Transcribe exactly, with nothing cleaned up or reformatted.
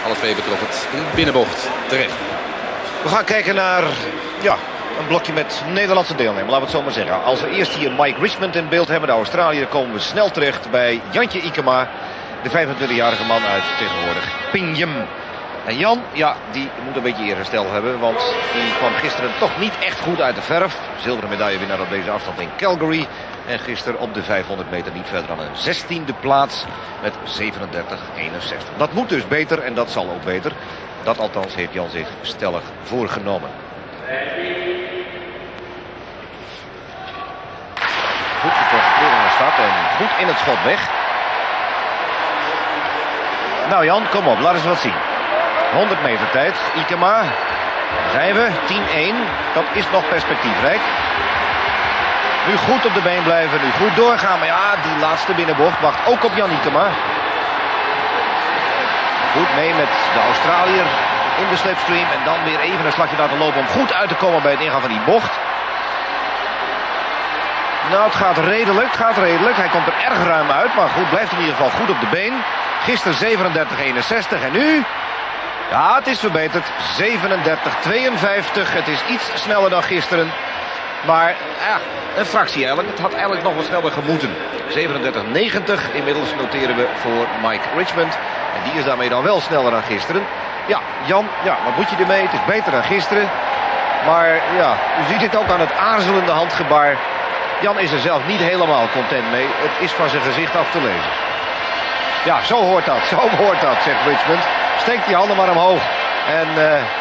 alle twee betrof het in binnenbocht terecht. We gaan kijken naar ja, een blokje met Nederlandse deelnemers, laten we het zo maar zeggen. Als we eerst hier Mike Richmond in beeld hebben, de Australiër, komen we snel terecht bij Jantje Ikema. De vijfentwintigjarige man uit tegenwoordig Pinjum. En Jan, ja, die moet een beetje eerherstel hebben, want die kwam gisteren toch niet echt goed uit de verf. Zilveren medaillewinnaar op deze afstand in Calgary. En gisteren op de vijfhonderd meter niet verder dan een zestiende plaats met zevenendertig eenenzestig. Dat moet dus beter en dat zal ook beter. Dat althans heeft Jan zich stellig voorgenomen. Goed geconstrueerde start en goed in het schot weg. Nou Jan, kom op, laat eens wat zien. honderd meter tijd, Ikema. Daar zijn we, tien één. Dat is nog perspectiefrijk. Nu goed op de been blijven, nu goed doorgaan. Maar ja, die laatste binnenbocht wacht ook op Jan Ikema. Goed mee met de Australiër in de slipstream. En dan weer even een slagje laten lopen om goed uit te komen bij het ingaan van die bocht. Nou, het gaat redelijk, het gaat redelijk. Hij komt er erg ruim uit, maar goed, blijft in ieder geval goed op de been. Gisteren zevenendertig eenenzestig en nu... Ja, het is verbeterd. zevenendertig tweeënvijftig. Het is iets sneller dan gisteren. Maar ja, een fractie eigenlijk. Het had eigenlijk nog wat sneller gemoeten. zevenendertig negentig. Inmiddels noteren we voor Mike Richmond. En die is daarmee dan wel sneller dan gisteren. Ja, Jan, ja, wat moet je ermee? Het is beter dan gisteren. Maar ja, u ziet het ook aan het aarzelende handgebaar. Jan is er zelf niet helemaal content mee. Het is van zijn gezicht af te lezen. Ja, zo hoort dat. Zo hoort dat, zegt Richmond. Steekt die handen maar omhoog. En uh,